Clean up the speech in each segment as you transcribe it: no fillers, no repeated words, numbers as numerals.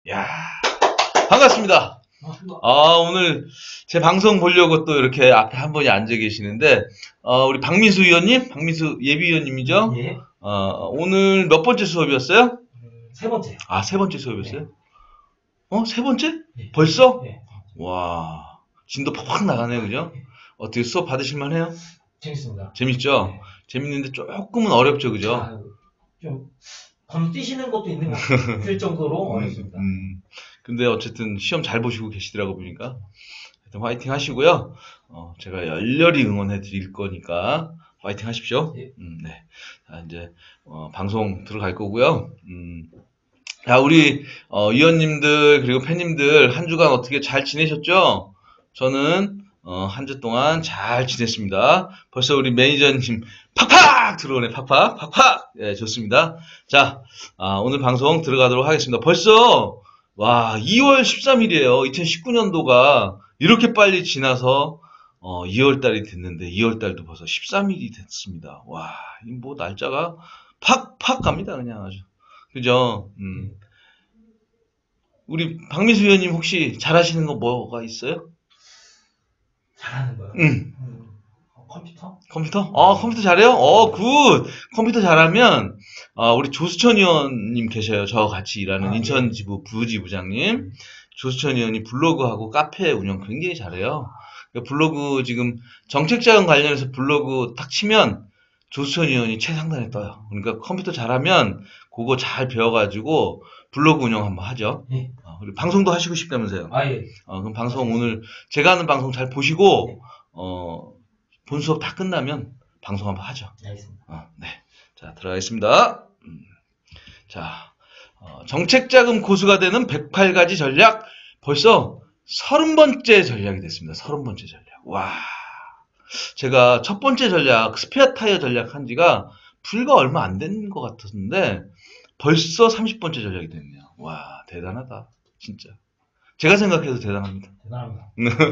야, 반갑습니다. 오늘 제 방송 보려고 또 이렇게 앞에 한 분이 앉아 계시는데, 우리 박민수 의원님, 박민수 예비위원님이죠? 예. 오늘 몇 번째 수업이었어요? 세 번째요. 아, 세 번째 수업이었어요? 세 번째? 예. 벌써? 예. 와, 진도 팍팍 나가네요, 그죠? 어떻게 수업 받으실만 해요? 재밌습니다. 재밌죠? 네. 재밌는데 조금은 어렵죠, 그죠? 좀 건뛰시는 것도 있는 것 같을 정도로 어렵습니다. 근데 어쨌든 시험 잘 보시고 계시더라고 보니까. 하여튼 화이팅 하시고요. 제가 열렬히 응원해 드릴 거니까 화이팅 하십시오. 예. 네. 자, 이제 방송 들어갈 거고요. 자, 우리 위원님들 그리고 팬님들 한 주간 어떻게 잘 지내셨죠? 저는 한 주 동안 잘 지냈습니다. 벌써 우리 매니저님 팍팍 들어오네. 팍팍. 예, 좋습니다. 자, 오늘 방송 들어가도록 하겠습니다. 벌써 와, 2월 13일이에요. 2019년도가 이렇게 빨리 지나서 2월 달이 됐는데 2월 달도 벌써 13일이 됐습니다. 와, 이 뭐 날짜가 팍팍 갑니다. 그냥 아주. 그죠? 우리 박민수 위원님 혹시 잘하시는 거 뭐가 있어요? 잘하는 거요? 컴퓨터? 컴퓨터? 컴퓨터 잘해요? 굿! 컴퓨터 잘하면, 우리 조수천 의원님 계셔요. 저와 같이 일하는 인천지부 부지부장님. 조수천 의원이 블로그하고 카페 운영 굉장히 잘해요. 블로그 지금 정책자금 관련해서 블로그 딱 치면 조수천 의원이 최상단에 떠요. 그러니까 컴퓨터 잘하면 그거 잘 배워가지고 블로그 운영 한번 하죠. 예. 그리고 방송도 하시고 싶다면서요. 예. 그럼 방송 오늘 제가 하는 방송 잘 보시고, 본 수업 다 끝나면 방송 한번 하죠. 알겠습니다. 네. 자, 들어가겠습니다. 자, 정책자금 고수가 되는 108가지 전략. 벌써 30번째 전략이 됐습니다. 30번째 전략. 와. 제가 첫 번째 전략, 스페어 타이어 전략 한 지가 불과 얼마 안 된 것 같았는데, 벌써 30번째 전략이 됐네요. 와, 대단하다. 진짜. 제가 생각해도 대단합니다. 대단합니다.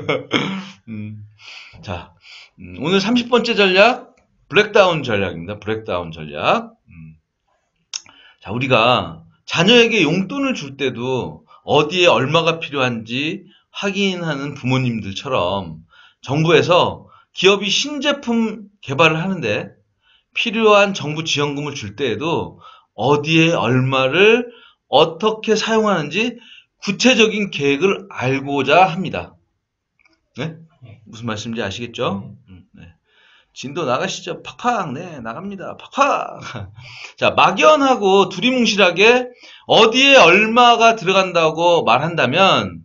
자, 오늘 30번째 전략, 브렉다운 전략입니다. 브렉다운 전략. 자, 우리가 자녀에게 용돈을 줄 때도 어디에 얼마가 필요한지 확인하는 부모님들처럼 정부에서 기업이 신제품 개발을 하는데 필요한 정부 지원금을 줄 때에도 어디에 얼마를 어떻게 사용하는지 구체적인 계획을 알고자 합니다. 네? 무슨 말씀인지 아시겠죠? 네. 진도 나가시죠? 팍팍. 네, 나갑니다. 팍팍. 자, 막연하고 두리뭉실하게 어디에 얼마가 들어간다고 말한다면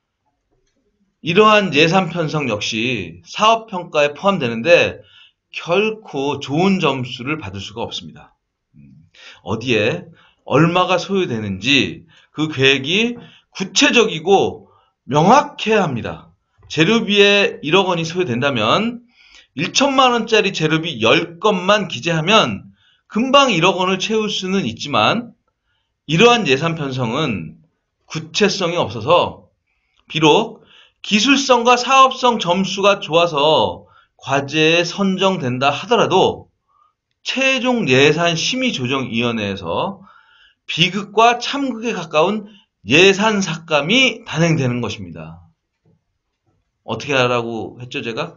이러한 예산 편성 역시 사업 평가에 포함되는데 결코 좋은 점수를 받을 수가 없습니다. 어디에 얼마가 소요되는지 그 계획이 구체적이고 명확해야 합니다. 재료비에 1억 원이 소요된다면 1천만 원짜리 재료비 10건만 기재하면 금방 1억 원을 채울 수는 있지만 이러한 예산 편성은 구체성이 없어서 비록 기술성과 사업성 점수가 좋아서 과제에 선정된다 하더라도 최종 예산 심의조정위원회에서 비극과 참극에 가까운 예산 삭감이 단행되는 것입니다. 어떻게 하라고 했죠, 제가?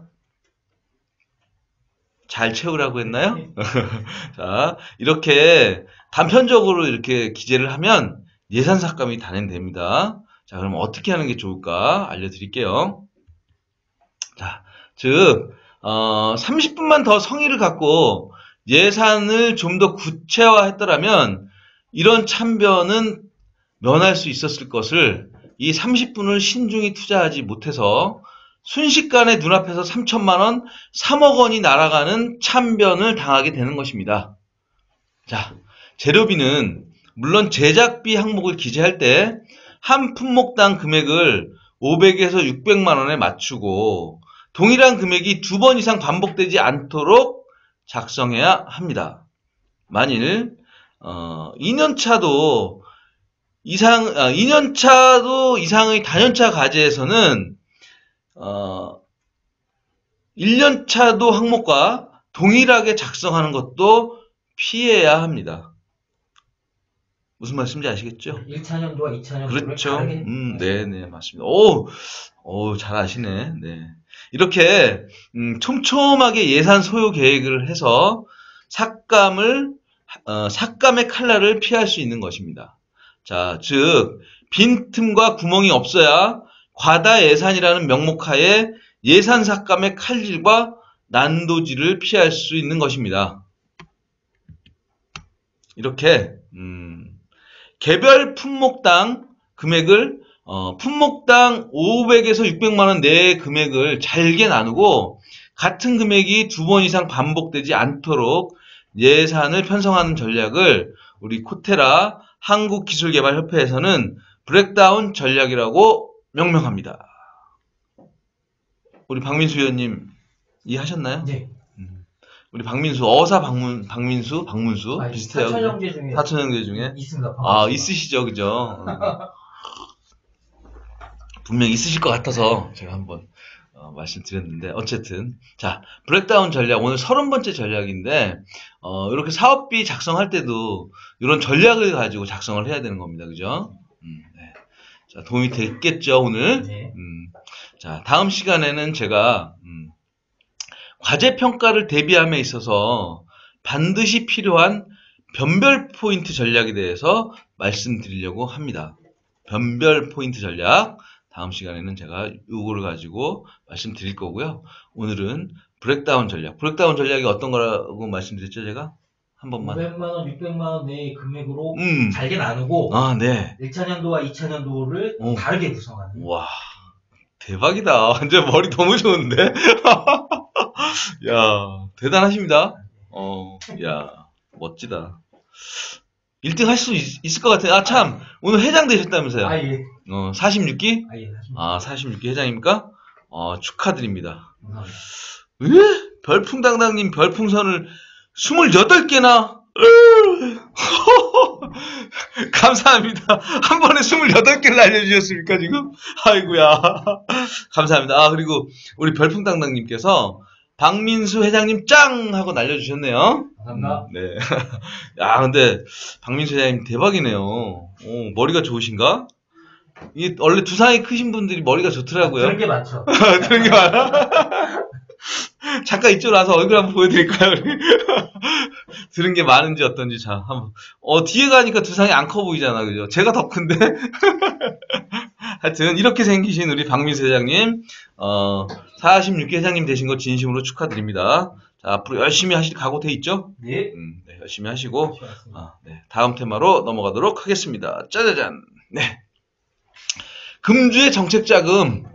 잘 채우라고 했나요? 자, 이렇게 단편적으로 이렇게 기재를 하면 예산 삭감이 단행됩니다. 자, 그럼 어떻게 하는 게 좋을까 알려드릴게요. 자, 즉 30분만 더 성의를 갖고 예산을 좀 더 구체화했더라면 이런 참변은 면할 수 있었을 것을 이 30분을 신중히 투자하지 못해서 순식간에 눈앞에서 3천만 원, 3억 원이 날아가는 참변을 당하게 되는 것입니다. 자, 재료비는 물론 제작비 항목을 기재할 때 한 품목당 금액을 500에서 600만 원에 맞추고 동일한 금액이 2번 이상 반복되지 않도록 작성해야 합니다. 만일 2년차도 이상의 단연차 과제에서는 1년차도 항목과 동일하게 작성하는 것도 피해야 합니다. 무슨 말씀인지 아시겠죠? 1차년도와 2차년도를 그렇죠. 다르게. 네네, 맞습니다. 잘 아시네. 네. 이렇게, 촘촘하게 예산 소요 계획을 해서 삭감의 칼날을 피할 수 있는 것입니다. 자, 즉, 빈틈과 구멍이 없어야 과다 예산이라는 명목하에 예산 삭감의 칼질과 난도질을 피할 수 있는 것입니다. 이렇게, 개별 품목당 금액을 품목당 500에서 600만 원 내의 금액을 잘게 나누고 같은 금액이 2번 이상 반복되지 않도록 예산을 편성하는 전략을 우리 코테라 한국기술개발협회에서는 브렉다운 전략이라고 명명합니다. 우리 박민수 위원님 이해하셨나요? 네. 우리 박민수 비슷해요. 사촌 형제 중에 사촌 형제 중에 있습니다. 있으시죠, 그죠? 분명 있으실 것 같아서 제가 한번 말씀드렸는데 어쨌든 자 브렉다운 전략 오늘 30번째 전략인데 이렇게 사업비 작성할 때도 이런 전략을 가지고 작성을 해야 되는 겁니다, 그죠? 네. 자 도움이 됐겠죠 오늘? 네. 자 다음 시간에는 제가 과제 평가를 대비함에 있어서 반드시 필요한 변별 포인트 전략에 대해서 말씀드리려고 합니다. 변별 포인트 전략. 다음 시간에는 제가 요거를 가지고 말씀드릴 거고요. 오늘은 브렉다운 전략. 브렉다운 전략이 어떤 거라고 말씀드렸죠, 제가? 한 번만. 500만 원, 600만 원 내의 금액으로 잘게 나누고 네. 1차년도와 2차년도를 다르게 구성하는. 와, 대박이다. 완전 머리 너무 좋은데? 야, 대단하십니다. 야, 멋지다. 1등 할 수 있을 것 같아요. 참, 오늘 회장 되셨다면서요? 예. 46기? 예. 46기 회장입니까? 축하드립니다. 감사합니다. 별풍당당님 별풍선을 28개나? 감사합니다. 한 번에 28개를 알려주셨습니까, 지금? 아이고야. 감사합니다. 그리고 우리 별풍당당님께서 박민수 회장님 짱! 하고 날려주셨네요. 감사합니다. 네. 야, 근데 박민수 회장님 대박이네요. 머리가 좋으신가? 이게 원래 두상이 크신 분들이 머리가 좋더라고요. 그런 게 많죠. 그런 게 많아? 잠깐 이쪽으로 와서 얼굴 한번 보여드릴까요? 들은 게 많은지 어떤지 자 한번 뒤에 가니까 두상이 안 커 보이잖아, 그죠? 제가 더 큰데. 하여튼 이렇게 생기신 우리 박민수 회장님 46기 회장님 되신 거 진심으로 축하드립니다. 자 앞으로 열심히 하실 각오 돼 있죠? 네. 네 열심히 하시고 네, 다음 테마로 넘어가도록 하겠습니다. 짜자잔. 네. 금주의 정책자금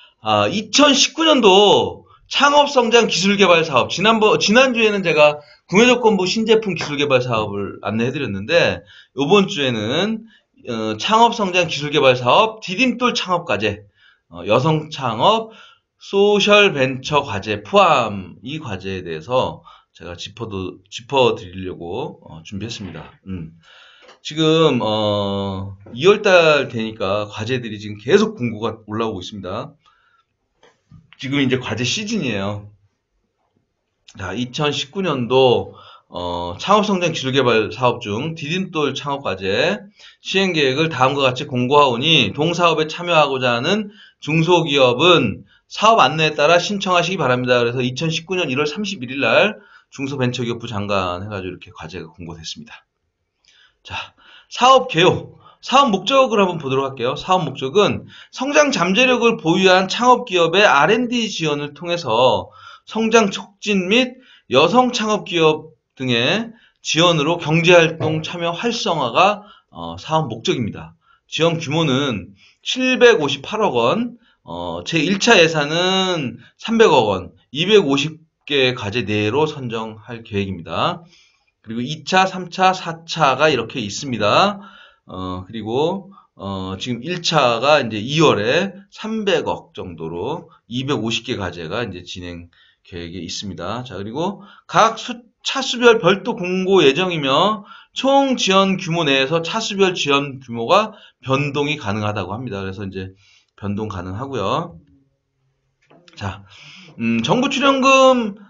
2019년도 창업성장 기술개발 사업 지난주에는 제가 구매조건부 신제품 기술개발 사업을 안내해드렸는데 이번 주에는 창업성장 기술개발 사업 디딤돌 창업과제 여성창업 소셜벤처 과제 포함 이 과제에 대해서 제가 짚어드리려고 준비했습니다. 지금 2월달 되니까 과제들이 지금 계속 공고가 올라오고 있습니다. 지금 이제 과제 시즌이에요. 자, 2019년도 창업성장 기술개발 사업 중 디딤돌 창업과제 시행계획을 다음과 같이 공고하오니 동사업에 참여하고자 하는 중소기업은 사업 안내에 따라 신청하시기 바랍니다. 그래서 2019년 1월 31일 날 중소벤처기업부 장관 해가지고 이렇게 과제가 공고됐습니다. 자, 사업 개요. 사업 목적을 한번 보도록 할게요. 사업 목적은 성장 잠재력을 보유한 창업기업의 R&D 지원을 통해서 성장 촉진 및 여성 창업기업 등의 지원으로 경제활동 참여 활성화가 사업 목적입니다. 지원 규모는 758억 원, 제1차 예산은 300억 원, 250개 과제 내로 선정할 계획입니다. 그리고 2차, 3차, 4차가 이렇게 있습니다. 그리고 지금 1차가 이제 2월에 300억 정도로 250개 과제가 이제 진행 계획에 있습니다. 자, 그리고 각 차수별 별도 공고 예정이며 총 지원 규모 내에서 차수별 지원 규모가 변동이 가능하다고 합니다. 그래서 이제 변동 가능하고요. 자, 정부 출연금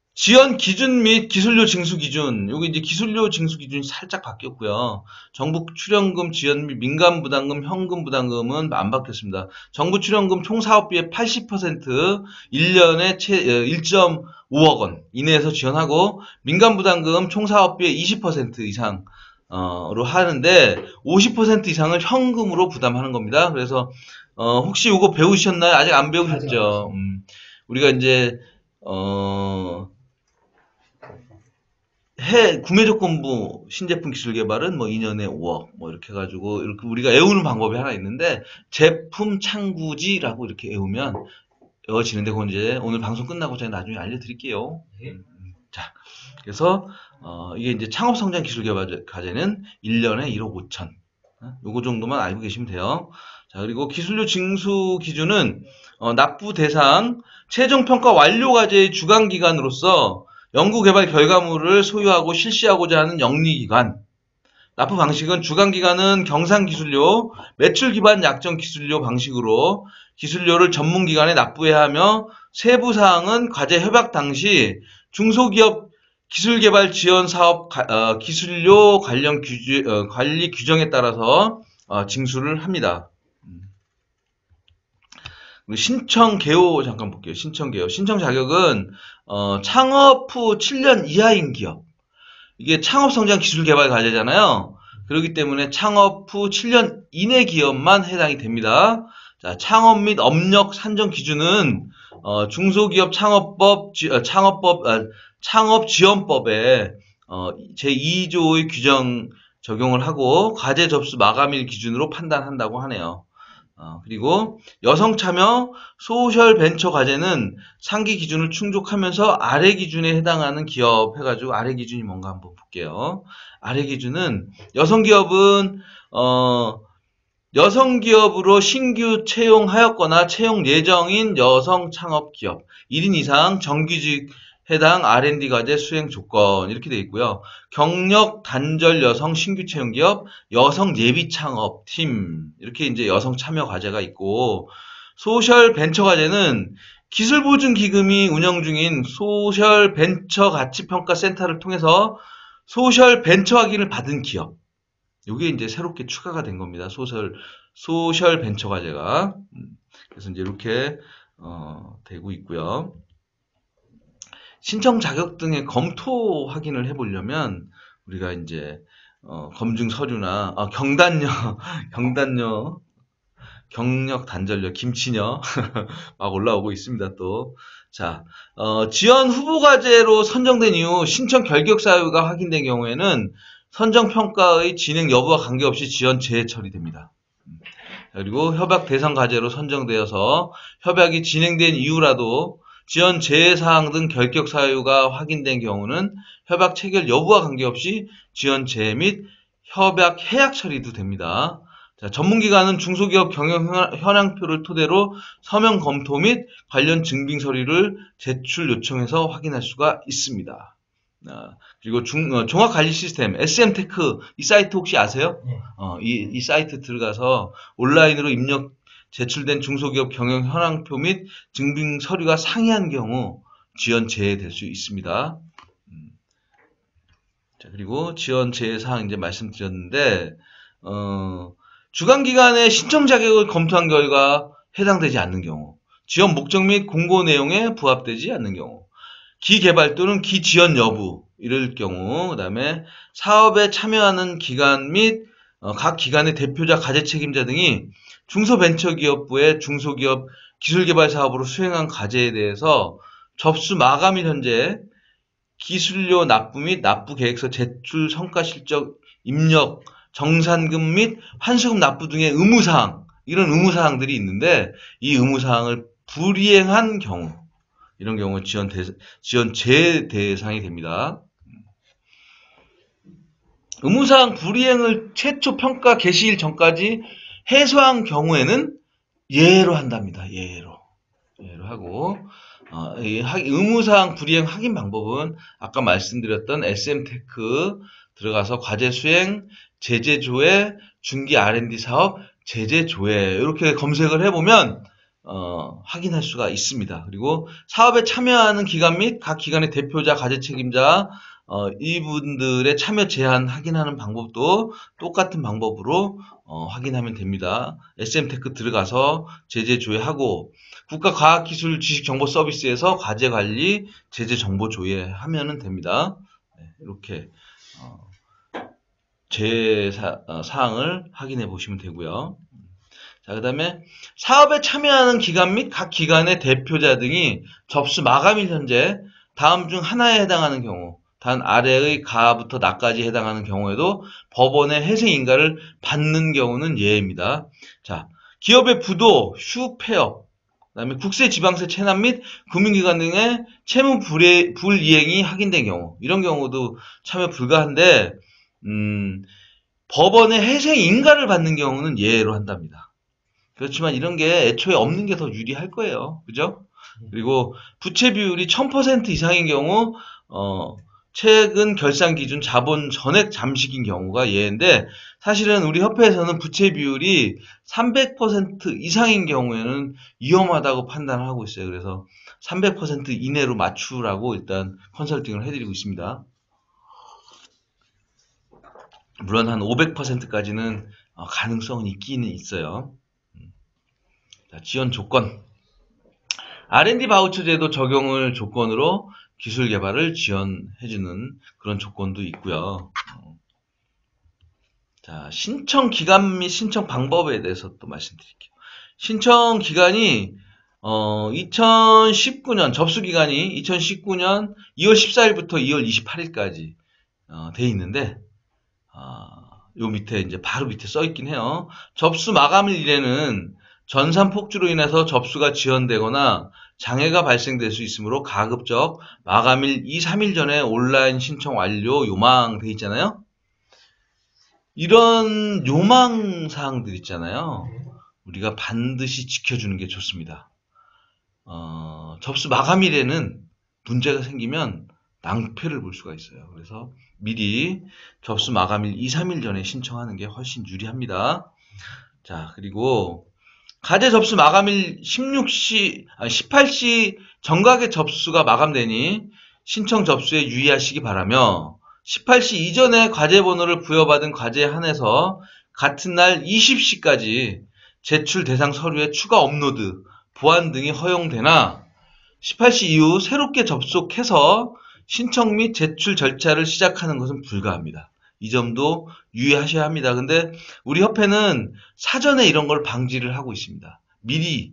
지원 기준 및 기술료 징수 기준. 여기 이제 기술료 징수 기준이 살짝 바뀌었고요. 정부 출연금 지원 및 민간 부담금, 현금 부담금은 안 바뀌었습니다. 정부 출연금 총 사업비의 80% 1년에 1.5억 원 이내에서 지원하고 민간 부담금 총 사업비의 20% 이상 로 하는데 50% 이상을 현금으로 부담하는 겁니다. 그래서 혹시 이거 배우셨나요? 아직 안 배우셨죠? 우리가 이제 구매조건부 신제품 기술 개발은 뭐 2년에 5억 뭐 이렇게 해가지고 이렇게 우리가 외우는 방법이 하나 있는데 제품 창구지라고 이렇게 외우면 외워지는데 그건 이제 오늘 방송 끝나고 제가 나중에 알려드릴게요. 자, 그래서 이게 이제 창업성장 기술 개발 과제는 1년에 1억 5천. 요거 정도만 알고 계시면 돼요. 자, 그리고 기술료 징수 기준은 납부 대상 최종 평가 완료 과제의 주관 기관으로서 연구 개발 결과물을 소유하고 실시하고자 하는 영리기관. 납부 방식은 주관 기관은 경상 기술료, 매출 기반 약정 기술료 방식으로 기술료를 전문 기관에 납부해야 하며 세부 사항은 과제 협약 당시 중소기업 기술개발 지원 사업 기술료 관련 관리 규정에 따라서 징수를 합니다. 신청 개요 잠깐 볼게요. 신청 개요. 신청 자격은 창업 후 7년 이하인 기업. 이게 창업성장 기술개발 과제잖아요. 그렇기 때문에 창업 후 7년 이내 기업만 해당이 됩니다. 자, 창업 및 업력 산정 기준은 중소기업 창업지원법에 제2조의 규정 적용을 하고 과제 접수 마감일 기준으로 판단한다고 하네요. 그리고 여성 참여 소셜 벤처 과제는 상기 기준을 충족하면서 아래 기준에 해당하는 기업 해가지고 아래 기준이 뭔가 한번 볼게요. 아래 기준은 여성 기업으로 신규 채용하였거나 채용 예정인 여성 창업 기업 1인 이상 정규직 해당 R&D 과제 수행 조건 이렇게 되어 있고요. 경력 단절 여성 신규 채용 기업, 여성 예비 창업 팀 이렇게 이제 여성 참여 과제가 있고 소셜 벤처 과제는 기술 보증 기금이 운영 중인 소셜 벤처 가치 평가 센터를 통해서 소셜 벤처 확인을 받은 기업. 이게 이제 새롭게 추가가 된 겁니다. 소셜 벤처 과제가. 그래서 이제 이렇게 되고 있고요. 신청 자격 등의 검토 확인을 해보려면 우리가 이제 검증 서류나 경단녀, 경력 단절녀, 김치녀 막 올라오고 있습니다. 또 자, 지원 후보 과제로 선정된 이후 신청 결격 사유가 확인된 경우에는 선정 평가의 진행 여부와 관계없이 지원 재처리됩니다. 그리고 협약 대상 과제로 선정되어서 협약이 진행된 이후라도 지원 재사항 등 결격 사유가 확인된 경우는 협약 체결 여부와 관계없이 지원 재 및 협약 해약 처리도 됩니다. 자, 전문기관은 중소기업 경영 현황표를 토대로 서면 검토 및 관련 증빙 서류를 제출 요청해서 확인할 수가 있습니다. 그리고 종합관리 시스템 SM테크 이 사이트 혹시 아세요? 네. 이 사이트 들어가서 온라인으로 입력 제출된 중소기업 경영 현황표 및 증빙 서류가 상이한 경우 지원 제외될 수 있습니다. 자, 그리고 지원 제외 사항 이제 말씀드렸는데 주관기관의 신청 자격을 검토한 결과 해당되지 않는 경우, 지원 목적 및 공고 내용에 부합되지 않는 경우, 기개발 또는 기지원 여부 이럴 경우, 그 다음에 사업에 참여하는 기관 및 각 기관의 대표자 과제 책임자 등이 중소벤처기업부의 중소기업 기술개발 사업으로 수행한 과제에 대해서 접수 마감일 현재 기술료 납부 및 납부 계획서 제출 성과 실적 입력 정산금 및 환수금 납부 등의 의무사항, 이런 의무사항들이 있는데 이 의무사항을 불이행한 경우, 이런 경우 지원 제외 대상이 됩니다. 의무사항 불이행을 최초 평가 개시일 전까지 해소한 경우에는 예외로 한답니다. 예외로 하고 의무사항 불이행 확인 방법은 아까 말씀드렸던 SM테크 들어가서 과제 수행, 제재 조회, 중기 R&D 사업, 제재 조회 이렇게 검색을 해보면 확인할 수가 있습니다. 그리고 사업에 참여하는 기관 및 각 기관의 대표자, 과제 책임자, 이분들의 참여 제한 확인하는 방법도 똑같은 방법으로 확인하면 됩니다. SM테크 들어가서 제재 조회하고 국가과학기술 지식정보서비스에서 과제 관리, 제재 정보 조회하면 됩니다. 네, 이렇게 사항을 확인해 보시면 되고요. 자, 그 다음에 사업에 참여하는 기관 및 각 기관의 대표자 등이 접수 마감일 현재 다음 중 하나에 해당하는 경우, 단 아래의 가부터 나까지 해당하는 경우에도 법원의 회생인가를 받는 경우는 예외입니다. 자, 기업의 부도, 휴폐업, 그다음에 국세, 지방세 체납 및 금융기관 등의 채무 불이행이 확인된 경우, 이런 경우도 참여 불가한데 법원의 회생인가를 받는 경우는 예외로 한답니다. 그렇지만 이런 게 애초에 없는 게 더 유리할 거예요. 그죠? 그리고 부채 비율이 1000% 이상인 경우, 최근 결산 기준 자본 전액 잠식인 경우가 예인데, 사실은 우리 협회에서는 부채 비율이 300% 이상인 경우에는 위험하다고 판단을 하고 있어요. 그래서 300% 이내로 맞추라고 일단 컨설팅을 해드리고 있습니다. 물론 한 500%까지는 가능성은 있기는 있어요. 자, 지원 조건. R&D 바우처 제도 적용을 조건으로 기술 개발을 지원해주는 그런 조건도 있고요. 자, 신청 기간 및 신청 방법에 대해서 또 말씀드릴게요. 신청 기간이 2019년 접수 기간이 2019년 2월 14일부터 2월 28일까지 돼 있는데, 요 밑에 이제 바로 밑에 써 있긴 해요. 접수 마감일에는 전산 폭주로 인해서 접수가 지연되거나 장애가 발생될 수 있으므로 가급적 마감일 2, 3일 전에 온라인 신청 완료 요망 돼 있잖아요. 이런 요망 사항들 있잖아요. 우리가 반드시 지켜주는 게 좋습니다. 접수 마감일에는 문제가 생기면 낭패를 볼 수가 있어요. 그래서 미리 접수 마감일 2, 3일 전에 신청하는 게 훨씬 유리합니다. 자, 그리고 과제 접수 마감일 18시 정각에 접수가 마감되니 신청 접수에 유의하시기 바라며, 18시 이전에 과제 번호를 부여받은 과제에 한해서 같은 날 20시까지 제출 대상 서류의 추가 업로드, 보완 등이 허용되나 18시 이후 새롭게 접속해서 신청 및 제출 절차를 시작하는 것은 불가합니다. 이 점도 유의하셔야 합니다. 근데 우리 협회는 사전에 이런 걸 방지를 하고 있습니다. 미리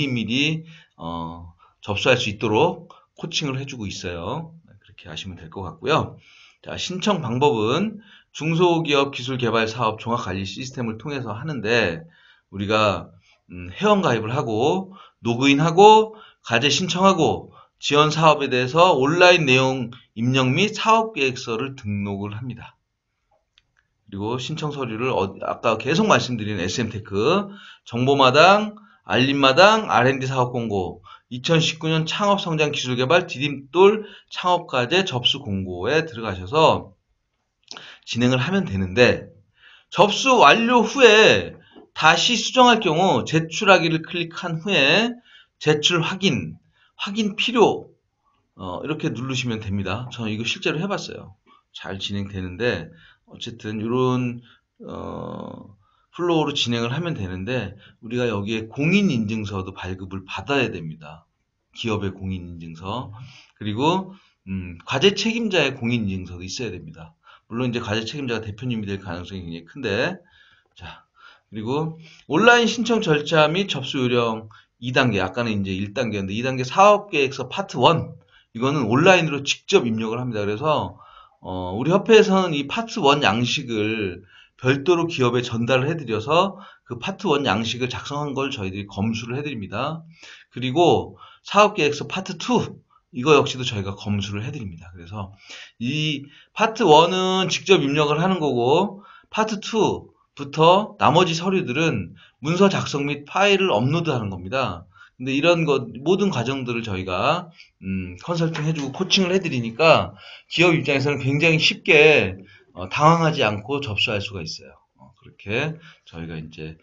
접수할 수 있도록 코칭을 해주고 있어요. 그렇게 하시면 될 것 같고요. 자, 신청 방법은 중소기업 기술개발사업 종합관리 시스템을 통해서 하는데, 우리가 회원가입을 하고 로그인하고 과제 신청하고 지원 사업에 대해서 온라인 내용 입력 및 사업계획서를 등록을 합니다. 그리고 신청 서류를 아까 계속 말씀드린 SM테크, 정보마당, 알림마당, R&D 사업 공고, 2019년 창업성장 기술개발 디딤돌 창업과제 접수 공고에 들어가셔서 진행을 하면 되는데, 접수 완료 후에 다시 수정할 경우 제출하기를 클릭한 후에 제출 확인 필요 이렇게 누르시면 됩니다. 저는 이거 실제로 해봤어요. 잘 진행되는데, 어쨌든 이런 플로우로 진행을 하면 되는데, 우리가 여기에 공인인증서도 발급을 받아야 됩니다. 기업의 공인인증서, 그리고 과제 책임자의 공인인증서도 있어야 됩니다. 물론 이제 과제 책임자가 대표님이 될 가능성이 굉장히 큰데, 자, 그리고 온라인 신청 절차 및 접수 요령 2단계, 아까는 이제 1단계였는데 2단계 사업계획서 파트 1, 이거는 온라인으로 직접 입력을 합니다. 그래서 우리 협회에서는 이 파트 1 양식을 별도로 기업에 전달을 해드려서 그 파트 1 양식을 작성한 걸 저희들이 검수를 해드립니다. 그리고 사업계획서 파트 2, 이거 역시도 저희가 검수를 해드립니다. 그래서 이 파트 1은 직접 입력을 하는 거고, 파트 2부터 나머지 서류들은 문서 작성 및 파일을 업로드하는 겁니다. 근데 이런 모든 과정들을 저희가 컨설팅 해주고 코칭을 해드리니까 기업 입장에서는 굉장히 쉽게 당황하지 않고 접수할 수가 있어요. 그렇게 저희가 이제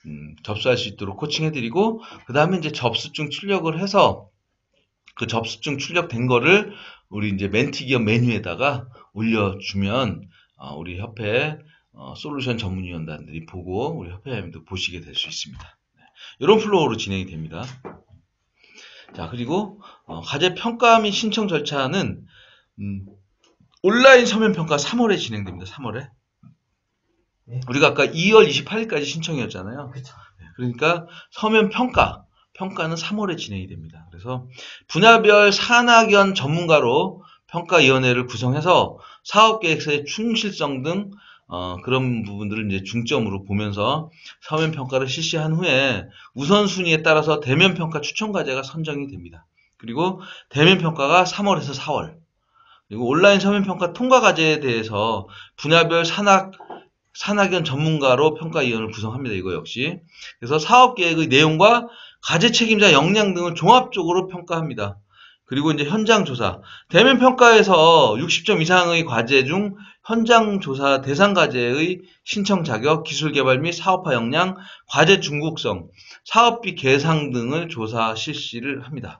접수할 수 있도록 코칭해드리고, 그 다음에 이제 접수증 출력을 해서 그 접수증 출력된 거를 우리 이제 멘티 기업 메뉴에다가 올려주면 우리 협회 솔루션 전문위원단들이 보고 우리 협회장님도 보시게 될 수 있습니다. 이런 플로우로 진행이 됩니다. 자, 그리고 과제 평가 및 신청 절차는 온라인 서면 평가 3월에 진행됩니다. 3월에. 네. 우리가 아까 2월 28일까지 신청이었잖아요. 그쵸. 그러니까 서면 평가는 3월에 진행이 됩니다. 그래서 분야별 산학연 전문가로 평가위원회를 구성해서 사업계획서의 충실성 등 그런 부분들을 이제 중점으로 보면서 서면 평가를 실시한 후에 우선순위에 따라서 대면 평가 추천 과제가 선정이 됩니다. 그리고 대면 평가가 3월에서 4월. 그리고 온라인 서면 평가 통과 과제에 대해서 분야별 산학연 전문가로 평가위원을 구성합니다. 이거 역시. 그래서 사업계획의 내용과 과제 책임자 역량 등을 종합적으로 평가합니다. 그리고 이제 현장조사. 대면 평가에서 60점 이상의 과제 중 현장조사 대상 과제의 신청 자격, 기술 개발 및 사업화 역량, 과제 중국성, 사업비 계상 등을 조사 실시를 합니다.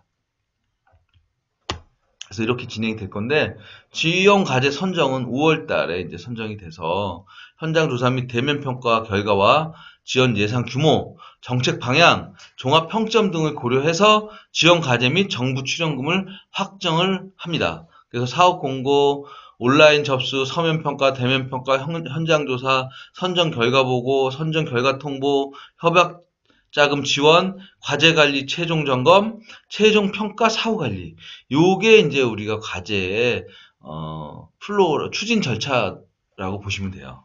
그래서 이렇게 진행이 될 건데, 지형 과제 선정은 5월 달에 이제 선정이 돼서 현장 조사 및 대면 평가 결과와 지원 예산 규모, 정책 방향, 종합 평점 등을 고려해서 지원 과제 및 정부 출연금을 확정을 합니다. 그래서 사업 공고, 온라인 접수, 서면 평가, 대면 평가, 현장 조사, 선정 결과 보고, 선정 결과 통보, 협약 자금 지원, 과제 관리 최종 점검, 최종 평가 사후 관리. 요게 이제 우리가 과제의 플로우 추진 절차라고 보시면 돼요.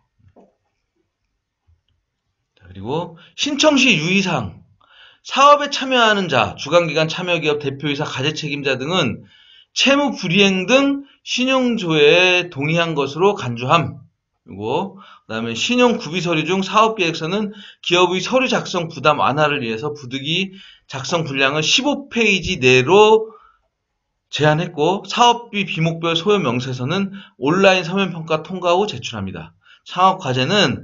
자, 그리고 신청 시 유의사항. 사업에 참여하는 자, 주관기관 참여기업 대표이사 과제 책임자 등은 채무 불이행 등 신용조회에 동의한 것으로 간주함. 그리고 그다음에 신용 구비 서류 중 사업계획서는 기업의 서류 작성 부담 완화를 위해서 부득이 작성 분량을 15페이지 내로 제한했고, 사업비 비목별 소요 명세서는 온라인 서면 평가 통과 후 제출합니다. 창업 과제는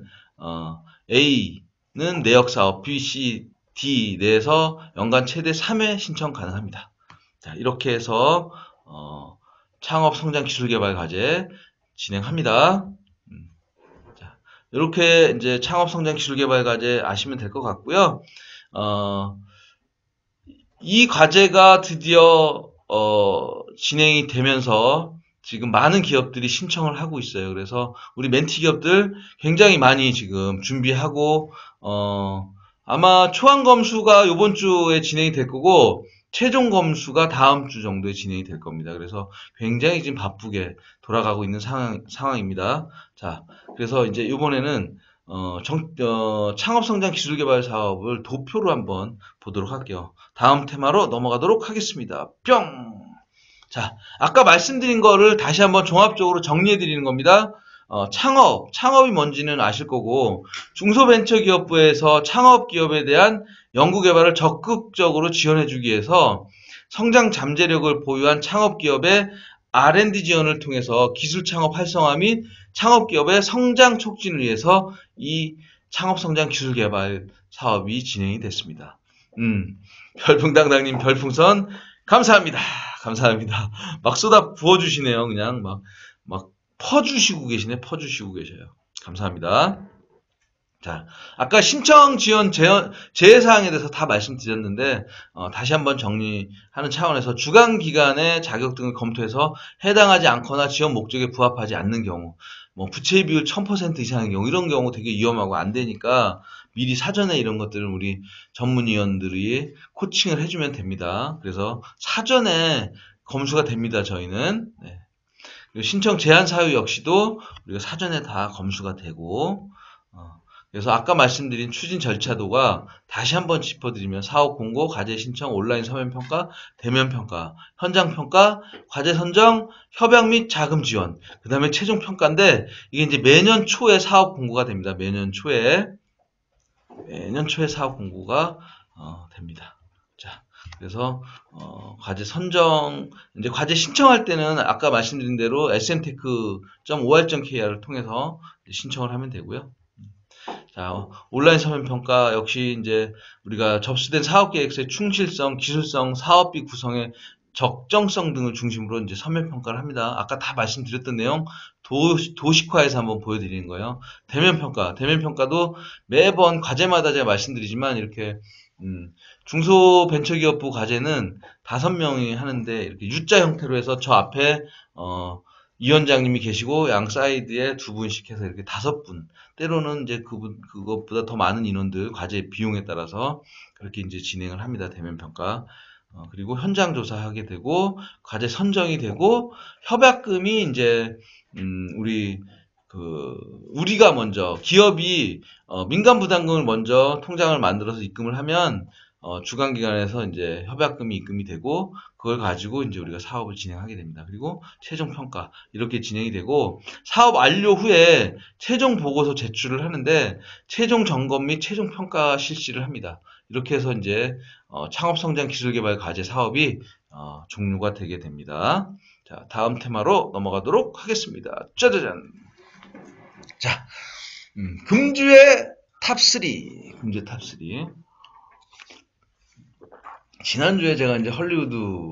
A는 내역 사업, B, C, D 내에서 연간 최대 3회 신청 가능합니다. 자, 이렇게 해서 창업 성장 기술 개발 과제 진행합니다. 자, 이렇게 이제 창업 성장 기술 개발 과제 아시면 될 것 같고요. 이 과제가 드디어 진행이 되면서 지금 많은 기업들이 신청을 하고 있어요. 그래서 우리 멘티 기업들 굉장히 많이 지금 준비하고 아마 초안 검수가 이번 주에 진행이 될 거고, 최종 검수가 다음 주 정도에 진행이 될 겁니다. 그래서 굉장히 지금 바쁘게 돌아가고 있는 상황입니다. 자, 그래서 이제 이번에는 창업성장 기술개발 사업을 도표로 한번 보도록 할게요. 다음 테마로 넘어가도록 하겠습니다. 뿅! 자, 아까 말씀드린 거를 다시 한번 종합적으로 정리해 드리는 겁니다. 창업이 뭔지는 아실 거고, 중소벤처기업부에서 창업기업에 대한 연구개발을 적극적으로 지원해주기 위해서 성장 잠재력을 보유한 창업기업의 R&D 지원을 통해서 기술 창업 활성화 및 창업기업의 성장 촉진을 위해서 이 창업성장 기술개발 사업이 진행이 됐습니다. 별풍당당님 별풍선 감사합니다. 감사합니다. 막 쏟아 부어주시네요. 그냥 막 퍼주시고 계시네. 퍼주시고 계셔요. 감사합니다. 자, 아까 신청 지원 제외사항에 대해서 다 말씀드렸는데 다시 한번 정리하는 차원에서 주관기관의 자격 등을 검토해서 해당하지 않거나 지원 목적에 부합하지 않는 경우, 뭐 부채 비율 1000% 이상의 경우, 이런 경우 되게 위험하고 안 되니까 미리 사전에 이런 것들을 우리 전문위원들이 코칭을 해주면 됩니다. 그래서 사전에 검수가 됩니다. 저희는. 네. 신청 제한 사유 역시도 우리가 사전에 다 검수가 되고, 그래서 아까 말씀드린 추진 절차도가 다시 한번 짚어드리면 사업 공고, 과제 신청, 온라인 서면 평가, 대면 평가, 현장 평가, 과제 선정, 협약 및 자금 지원, 그 다음에 최종 평가인데 이게 이제 매년 초에 사업 공고가 됩니다. 매년 초에 사업 공고가 됩니다. 자, 그래서 과제 선정, 이제 과제 신청할 때는 아까 말씀드린 대로 smtech.or.kr을 통해서 신청을 하면 되고요. 자, 온라인 서면평가 역시 이제 우리가 접수된 사업계획서의 충실성, 기술성, 사업비 구성의 적정성 등을 중심으로 이제 서면평가를 합니다. 아까 다 말씀드렸던 내용 도식화해서 한번 보여드리는 거예요. 대면평가도 매번 과제마다 제가 말씀드리지만 이렇게 중소벤처기업부 과제는 5명이 하는데 이렇게 U자 형태로 해서 저 앞에 위원장님이 계시고 양 사이드에 2분씩 해서 이렇게 5분, 때로는 이제 그것보다 더 많은 인원들 과제 비용에 따라서 그렇게 이제 진행을 합니다. 대면평가. 그리고 현장 조사하게 되고 과제 선정이 되고 협약금이 이제 우리가 먼저 기업이 민간 부담금을 먼저 통장을 만들어서 입금을 하면 주관기관에서 이제 협약금이 입금이 되고 그걸 가지고 이제 우리가 사업을 진행하게 됩니다. 그리고 최종 평가 이렇게 진행이 되고 사업 완료 후에 최종 보고서 제출을 하는데 최종 점검 및 최종 평가 실시를 합니다. 이렇게 해서 이제 창업성장 기술개발 과제 사업이 종료가 되게 됩니다. 자, 다음 테마로 넘어가도록 하겠습니다. 짜자잔. 자, 금주의 탑3. 금주의 탑3. 지난주에 제가 이제 헐리우드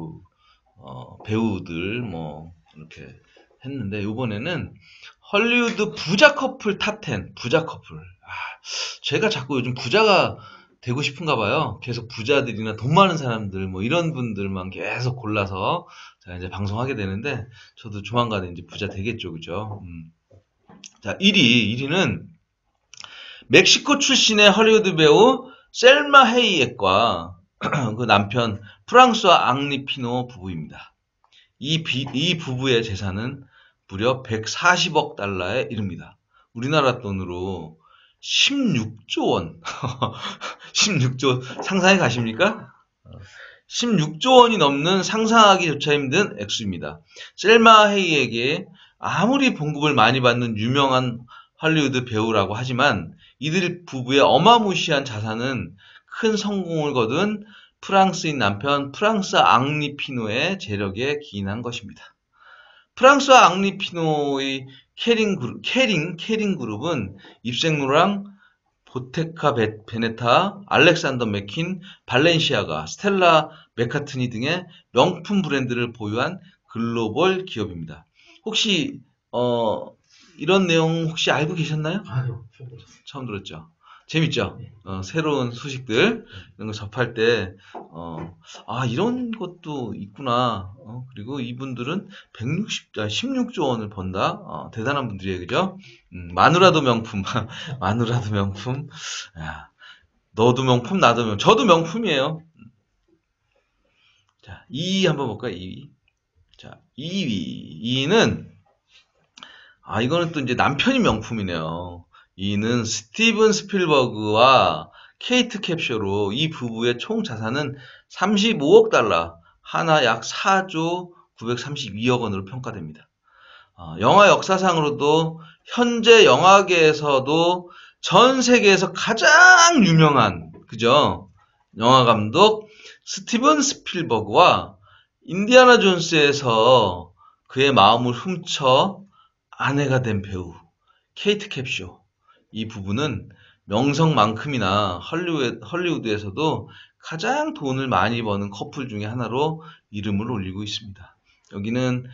배우들 뭐 이렇게 했는데 이번에는 헐리우드 부자 커플 탑10. 부자 커플. 제가 자꾸 요즘 부자가 되고 싶은가 봐요. 계속 부자들이나 돈 많은 사람들 뭐 이런 분들만 계속 골라서 제가 이제 방송하게 되는데 저도 조만간에 이제 부자 되겠죠. 그죠? 자, 1위는 멕시코 출신의 헐리우드 배우 셀마 헤이액과 그 남편 프랑스와 앙리 피노 부부입니다. 이 부부의 재산은 무려 140억 달러에 이릅니다. 우리나라 돈으로 16조 원. 16조 상상해 가십니까? 16조 원이 넘는 상상하기조차 힘든 액수입니다. 셀마 헤이에게 아무리 봉급을 많이 받는 유명한 할리우드 배우라고 하지만 이들 부부의 어마무시한 자산은 큰 성공을 거둔 프랑스인 남편 프랑스 앙리 피노의 재력에 기인한 것입니다. 프랑스와 앙리 피노의 캐링 그룹은 입생로랑 보테카 베네타, 알렉산더 맥퀸, 발렌시아가, 스텔라 맥카트니 등의 명품 브랜드를 보유한 글로벌 기업입니다. 혹시 이런 내용 혹시 알고 계셨나요? 아니요. 처음 들었죠? 재밌죠? 새로운 소식들 이런 거 접할 때 이런 것도 있구나. 그리고 이분들은 16조 원을 번다. 대단한 분들이에요, 그죠? 마누라도 명품, 마누라도 명품. 야, 너도 명품, 나도 명품. 저도 명품이에요. 자, 2위 한번 볼까요? 2위. 자, 2위는 이거는 또 이제 남편이 명품이네요. 2위는 스티븐 스필버그와 케이트 캡쇼로 이 부부의 총 자산은 35억 달러, 하나 약 4조 932억 원으로 평가됩니다. 영화 역사상으로도 현재 영화계에서도 전 세계에서 가장 유명한 그죠? 영화 감독 스티븐 스필버그와 인디아나 존스에서 그의 마음을 훔쳐 아내가 된 배우 케이트 캡쇼. 이 부부는 명성만큼이나 헐리우드에서도 가장 돈을 많이 버는 커플 중에 하나로 이름을 올리고 있습니다. 여기는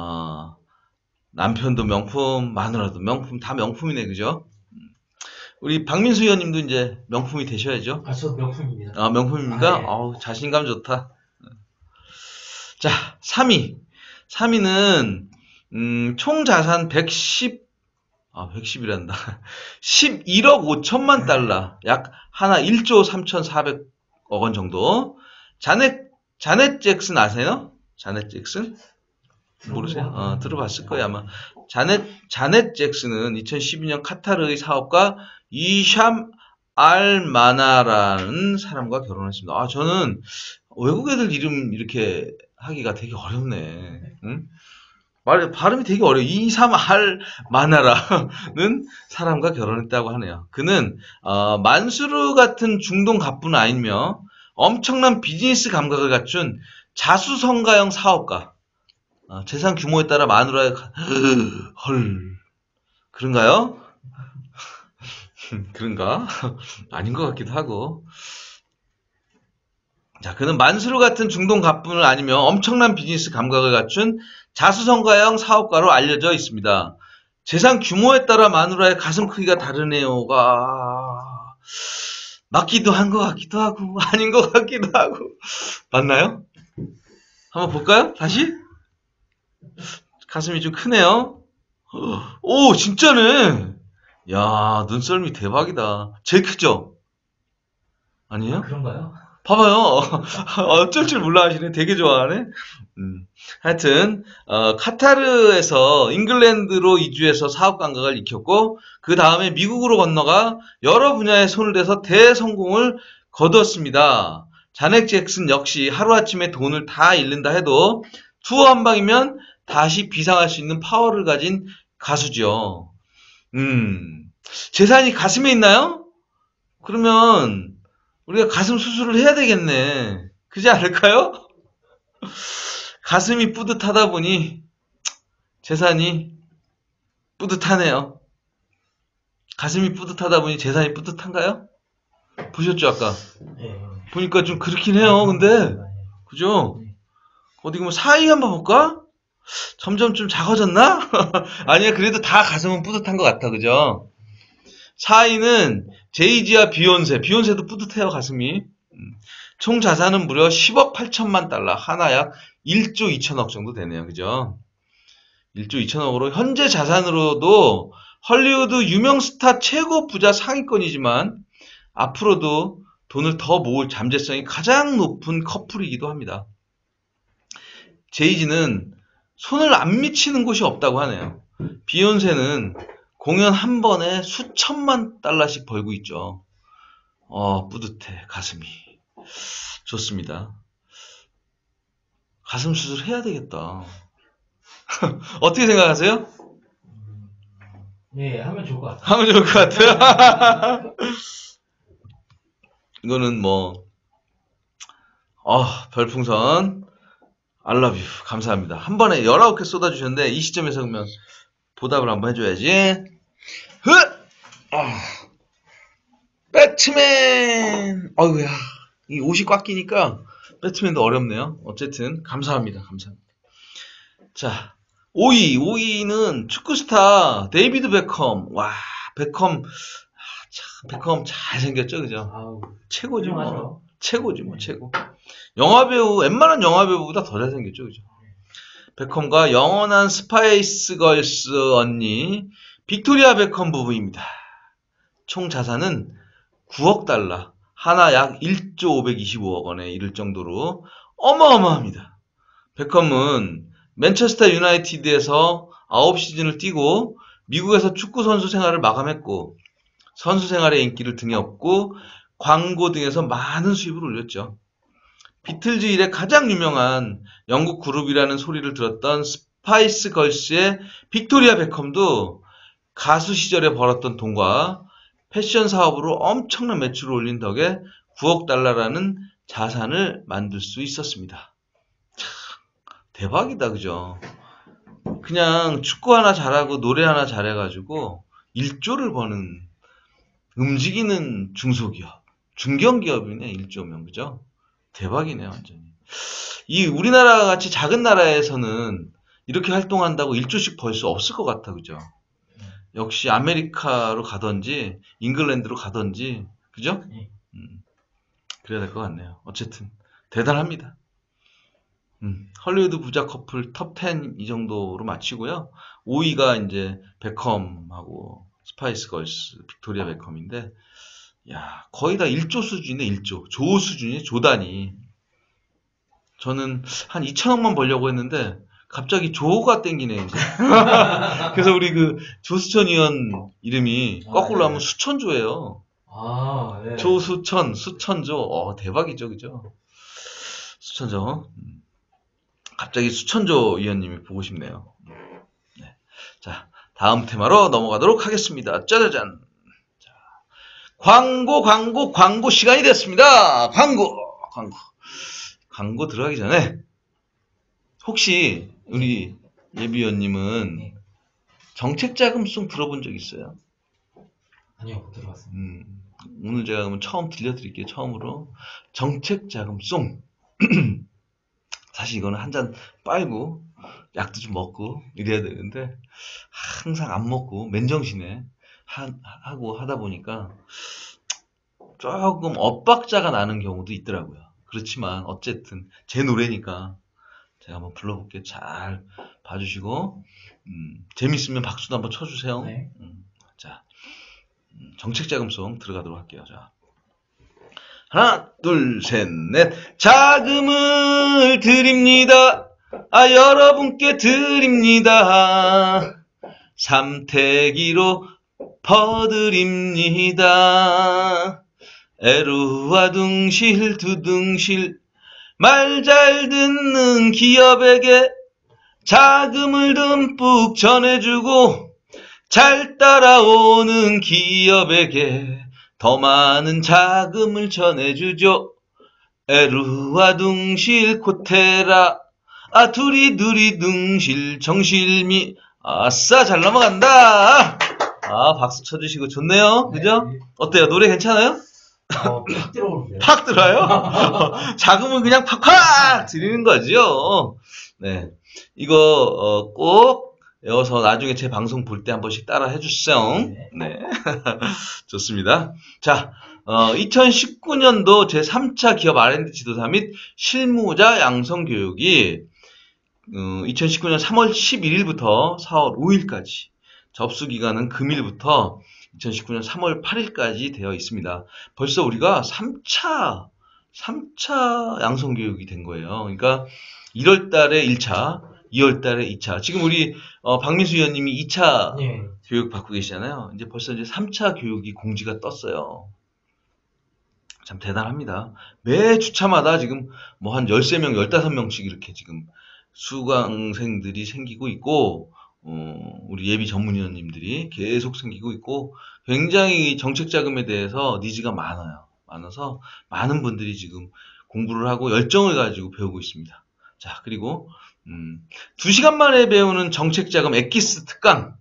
남편도 명품, 마누라도 명품, 다 명품이네, 그죠? 우리 박민수 의원님도 이제 명품이 되셔야죠. 저 명품입니다. 명품입니까? 네. 자신감 좋다. 자, 3위. 3위는 총 자산 110이란다. 11억 5천만 달러. 약 하나 1조 3,400억 원 정도. 자넷 잭슨 아세요? 자넷 잭슨? 모르세요? 들어봤을 거예요, 아마. 자넷 잭슨은 2012년 카타르의 사업가 이샴 알마나라는 사람과 결혼했습니다. 저는 외국 애들 이름 이렇게 하기가 되게 어렵네. 응? 발음이 되게 어려워. 이삼 알마나라는 사람과 결혼했다고 하네요. 그는 만수르 같은 중동 갑부는 아니며 엄청난 비즈니스 감각을 갖춘 자수성가형 사업가. 재산 규모에 따라 마누라의 헐 그런가요? 그런가? 아닌 것 같기도 하고. 자, 그는 만수르 같은 중동 갑분을 아니며 엄청난 비즈니스 감각을 갖춘 자수성가형 사업가로 알려져 있습니다. 재산 규모에 따라 마누라의 가슴 크기가 다르네요가 맞기도 한 것 같기도 하고 아닌 것 같기도 하고 맞나요? 한번 볼까요? 다시? 가슴이 좀 크네요. 오, 진짜네. 야, 눈썰미 대박이다. 제일 크죠? 아니에요? 그런가요? 봐봐요. 어쩔 줄 몰라 하시네. 되게 좋아하네. 하여튼, 카타르에서 잉글랜드로 이주해서 사업 감각을 익혔고, 그 다음에 미국으로 건너가 여러 분야에 손을 대서 대성공을 거두었습니다. 자넥 잭슨 역시 하루아침에 돈을 다 잃는다 해도 투어 한 방이면 다시 비상할 수 있는 파워를 가진 가수죠. 재산이 가슴에 있나요? 그러면 우리가 가슴 수술을 해야 되겠네. 그지 않을까요? 가슴이 뿌듯하다 보니 재산이 뿌듯하네요. 가슴이 뿌듯하다 보니 재산이 뿌듯한가요? 보셨죠, 아까? 네. 보니까 좀 그렇긴 해요, 근데. 그죠? 어디 뭐 사이 한번 볼까? 점점 좀 작아졌나? 아니야, 그래도 다 가슴은 뿌듯한 것 같아, 그죠? 사이는 제이지와 비욘세도 뿌듯해요, 가슴이. 총 자산은 무려 10억 8천만 달러, 하나 약 1조 2천억 정도 되네요, 그죠? 1조 2천억으로 현재 자산으로도 헐리우드 유명 스타 최고 부자 상위권이지만 앞으로도 돈을 더 모을 잠재성이 가장 높은 커플이기도 합니다. 제이지는 손을 안 미치는 곳이 없다고 하네요. 비욘세는 공연 한 번에 수천만 달러씩 벌고 있죠. 뿌듯해, 가슴이. 좋습니다. 가슴 수술 해야 되겠다. 어떻게 생각하세요? 네, 하면 좋을 것 같아요. 하면 좋을 것 같아요. 이거는 뭐, 별풍선, I love you. 감사합니다. 한 번에 19개 쏟아주셨는데, 이 시점에서 그러면 보답을 한번 해줘야지. 배트맨! 어이구야. 이 옷이 꽉 끼니까, 배트맨도 어렵네요. 어쨌든, 감사합니다. 감사합니다. 자, 5위는 축구스타, 데이비드 베컴. 와, 베컴, 베컴 잘생겼죠, 그죠? 아우, 최고지 뭐. 훌륭하죠. 최고지 뭐, 최고. 영화배우, 웬만한 영화배우보다 더 잘생겼죠, 그죠? 베컴과 영원한 스파이스 걸스 언니, 빅토리아 베컴 부부입니다. 총 자산은 9억 달러, 하나 약 1조 525억 원에 이를 정도로 어마어마합니다. 베컴은 맨체스터 유나이티드에서 9시즌을 뛰고 미국에서 축구 선수 생활을 마감했고 선수 생활의 인기를 등에 업고 광고 등에서 많은 수입을 올렸죠. 비틀즈 이래 가장 유명한 영국 그룹이라는 소리를 들었던 스파이스 걸스의 빅토리아 베컴도 가수 시절에 벌었던 돈과 패션 사업으로 엄청난 매출을 올린 덕에 9억 달러라는 자산을 만들 수 있었습니다. 참, 대박이다, 그죠? 그냥 축구 하나 잘하고 노래 하나 잘해가지고 1조를 버는 움직이는 중소기업, 중견기업이네, 1조면, 그죠? 대박이네, 완전히. 이 우리나라 같이 작은 나라에서는 이렇게 활동한다고 1조씩 벌 수 없을 것 같아, 그죠? 역시 아메리카로 가든지 잉글랜드로 가든지, 그죠? 그래야 될 것 같네요. 어쨌든 대단합니다. 헐리우드 부자 커플 톱 10 이 정도로 마치고요. 5위가 이제 베컴하고 스파이스 걸스 빅토리아 베컴인데, 야, 거의 다 1조 수준이네, 1조. 조 수준이, 조 단위. 저는 한 2천억만 벌려고 했는데, 갑자기 조가 땡기네, 이제. 그래서 우리 그 조수천 의원 이름이 거꾸로 하면 수천조예요. 아, 네. 조수천, 수천조. 대박이죠, 그죠? 수천조. 갑자기 수천조 의원님이 보고 싶네요. 네. 자, 다음 테마로 넘어가도록 하겠습니다. 짜자잔. 자, 광고 시간이 됐습니다. 광고 들어가기 전에 혹시 우리 예비 의원님은 네. 정책자금송 들어본 적 있어요? 아니요, 못 들어봤습니다. 오늘 제가 그러면 처음 들려드릴게요. 처음으로 정책자금송. 사실 이거는 한 잔 빨고 약도 좀 먹고 이래야 되는데 항상 안 먹고 맨정신에 하고 하다 보니까 조금 엇박자가 나는 경우도 있더라고요. 그렇지만 어쨌든 제 노래니까 제가 한번 불러볼게요. 잘 봐주시고 재밌으면 박수도 한번 쳐주세요. 네. 자, 정책자금송 들어가도록 할게요. 자, 하나, 둘, 셋, 넷. 자금을 드립니다. 여러분께 드립니다. 삼태기로 퍼드립니다. 에루와 둥실 두둥실 말 잘 듣는 기업에게 자금을 듬뿍 전해주고 잘 따라오는 기업에게 더 많은 자금을 전해주죠. 에루와 둥실 코테라 두리두리 둥실 정실미. 아싸, 잘 넘어간다. 박수 쳐주시고 좋네요. 그죠? 네. 어때요? 노래 괜찮아요? 팍 들어오는데요. 팍 들어요? 자금은 그냥 팍팍 드리는 거죠. 네. 이거, 꼭 외워서 나중에 제 방송 볼 때 한 번씩 따라 해주세요. 네. 좋습니다. 자, 2019년도 제3차 기업 R&D 지도사 및 실무자 양성 교육이 2019년 3월 11일부터 4월 5일까지, 접수 기간은 금일부터 2019년 3월 8일까지 되어 있습니다. 벌써 우리가 3차 양성 교육이 된 거예요. 그러니까 1월 달에 1차, 2월 달에 2차. 지금 우리 박민수 위원님이 2차 네. 교육 받고 계시잖아요. 이제 벌써 이제 3차 교육이 공지가 떴어요. 참 대단합니다. 매 주차마다 지금 뭐 한 13명, 15명씩 이렇게 지금 수강생들이 생기고 있고, 우리 예비 전문위원님들이 계속 생기고 있고, 굉장히 정책자금에 대해서 니즈가 많아서 많은 분들이 지금 공부를 하고 열정을 가지고 배우고 있습니다. 자, 그리고 2시간 만에 배우는 정책자금 엑기스 특강.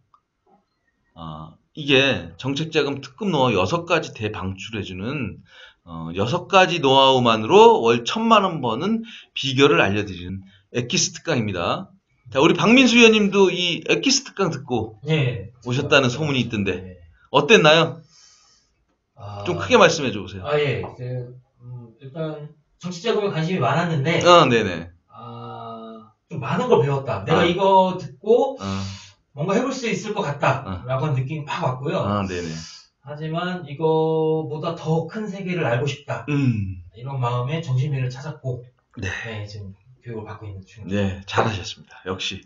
이게 정책자금 특급 노하우 6가지 대방출해주는 6가지 노하우만으로 월 1,000만원 버는 비결을 알려드리는 엑기스 특강입니다. 자, 우리 박민수 위원님도 이 엑기스 특강 듣고 네. 오셨다는 소문이 있던데 네. 어땠나요? 좀 크게 말씀해 줘보세요. 예. 일단 정치자금에 관심이 많았는데 네네. 좀 많은 걸 배웠다. 내가 이거 듣고 뭔가 해볼 수 있을 것 같다라고 하는 느낌이 팍 왔고요. 네네. 하지만 이거보다 더 큰 세계를 알고 싶다. 이런 마음에 정신미를 찾았고, 네, 지금 교육을 받고 있는 중입니다. 네, 잘하셨습니다. 역시.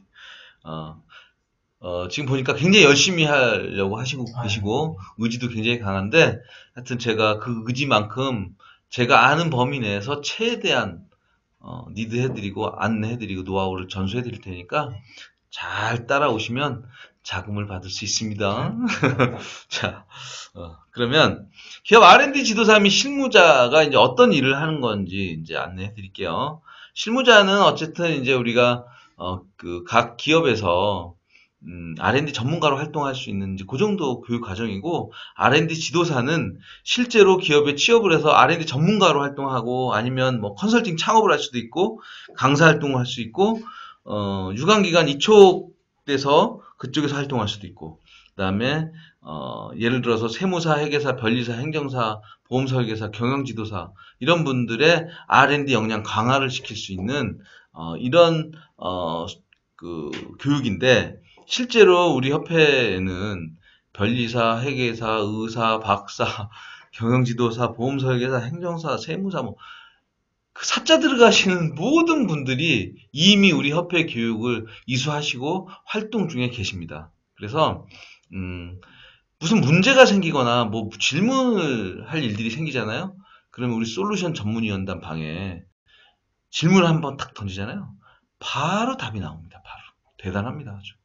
지금 보니까 굉장히 열심히 하려고 하시고 계시고, 의지도 굉장히 강한데, 하여튼 제가 그 의지만큼 제가 아는 범위 내에서 최대한, 리드 해드리고, 안내해드리고, 노하우를 전수해드릴 테니까, 잘 따라오시면 자금을 받을 수 있습니다. 자, 그러면 기업 R&D 지도사 및 실무자가 이제 어떤 일을 하는 건지 이제 안내해 드릴게요. 실무자는 어쨌든 이제 우리가 각 기업에서 R&D 전문가로 활동할 수 있는 이제 그 정도 교육 과정이고, R&D 지도사는 실제로 기업에 취업을 해서 R&D 전문가로 활동하고, 아니면 뭐 컨설팅 창업을 할 수도 있고, 강사 활동을 할 수 있고, 유관기관 이촉돼서 그쪽에서 활동할 수도 있고, 그 다음에 예를 들어서 세무사, 회계사, 변리사, 행정사, 보험설계사, 경영지도사 이런 분들의 R&D 역량 강화를 시킬 수 있는 이런 그 교육인데, 실제로 우리 협회에는 변리사, 회계사, 의사, 박사, 경영지도사, 보험설계사, 행정사, 세무사 그 사자 들어가시는 모든 분들이 이미 우리 협회 교육을 이수하시고 활동 중에 계십니다. 그래서 무슨 문제가 생기거나 뭐 질문을 할 일들이 생기잖아요. 그러면 우리 솔루션 전문위원단 방에 질문을 한번 탁 던지잖아요. 바로 답이 나옵니다. 바로. 대단합니다. 아주.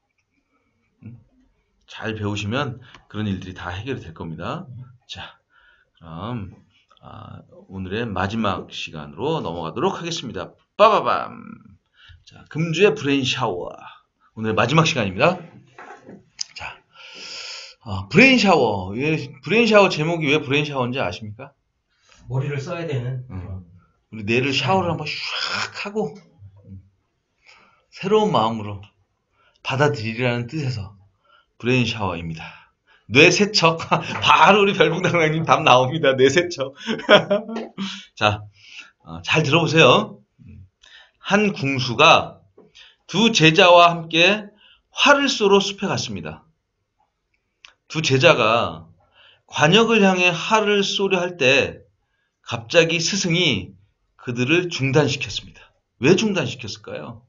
잘 배우시면 그런 일들이 다 해결이 될 겁니다. 자, 그럼 오늘의 마지막 시간으로 넘어가도록 하겠습니다. 빠바밤. 자, 금주의 브레인 샤워. 오늘의 마지막 시간입니다. 자, 브레인 샤워. 브레인 샤워 제목이 왜 브레인 샤워인지 아십니까? 머리를 써야 되는. 우리 뇌를 샤워를 한번 샥 하고 새로운 마음으로 받아들이라는 뜻에서 브레인 샤워입니다. 뇌 세척. 바로 우리 별풍당랑님 답 나옵니다. 뇌 세척. 자, 잘 들어보세요. 한 궁수가 두 제자와 함께 활을 쏘러 숲에 갔습니다. 두 제자가 관역을 향해 활을 쏘려 할 때 갑자기 스승이 그들을 중단시켰습니다. 왜 중단시켰을까요?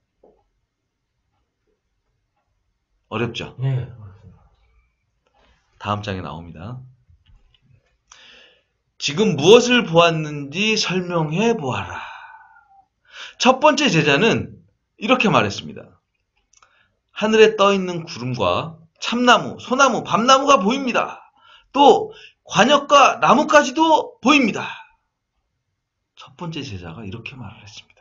어렵죠? 네. 다음 장에 나옵니다. 지금 무엇을 보았는지 설명해 보아라. 첫 번째 제자는 이렇게 말했습니다. 하늘에 떠 있는 구름과 참나무, 소나무, 밤나무가 보입니다. 또 관역과 나무까지도 보입니다. 첫 번째 제자가 이렇게 말을 했습니다.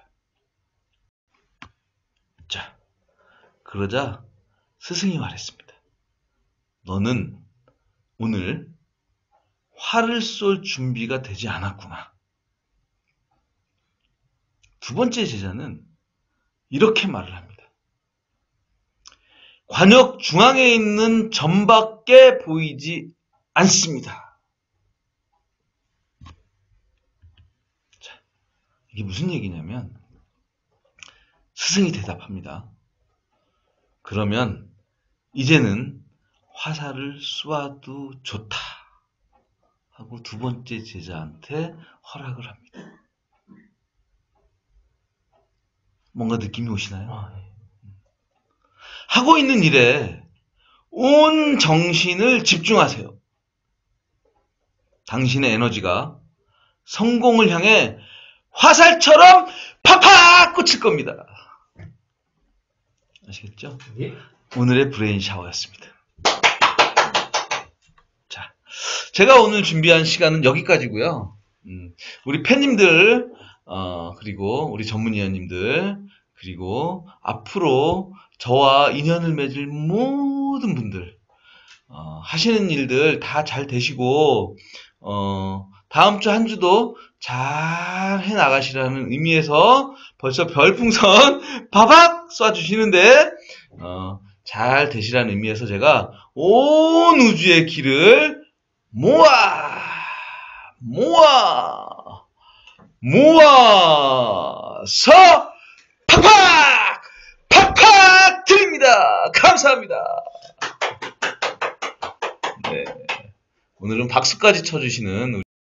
자, 그러자 스승이 말했습니다. 너는 오늘 활을 쏠 준비가 되지 않았구나. 두 번째 제자는 이렇게 말을 합니다. 관역 중앙에 있는 점밖에 보이지 않습니다. 자, 이게 무슨 얘기냐면 스승이 대답합니다. 그러면 이제는 화살을 쏘아도 좋다 하고 두 번째 제자한테 허락을 합니다. 뭔가 느낌이 오시나요? 하고 있는 일에 온 정신을 집중하세요. 당신의 에너지가 성공을 향해 화살처럼 팍팍 꽂힐 겁니다. 아시겠죠? 예? 오늘의 브레인 샤워였습니다. 자, 제가 오늘 준비한 시간은 여기까지고요. 우리 팬님들, 그리고 우리 전문위원님들, 그리고 앞으로 저와 인연을 맺을 모든 분들, 하시는 일들 다 잘 되시고, 다음 주 한 주도 잘 해나가시라는 의미에서 벌써 별풍선 바박 쏴주시는데, 잘 되시라는 의미에서 제가 온 우주의 기를 모아서 팍팍! 팍팍! 드립니다! 감사합니다! 네. 오늘은 박수까지 쳐주시는 우리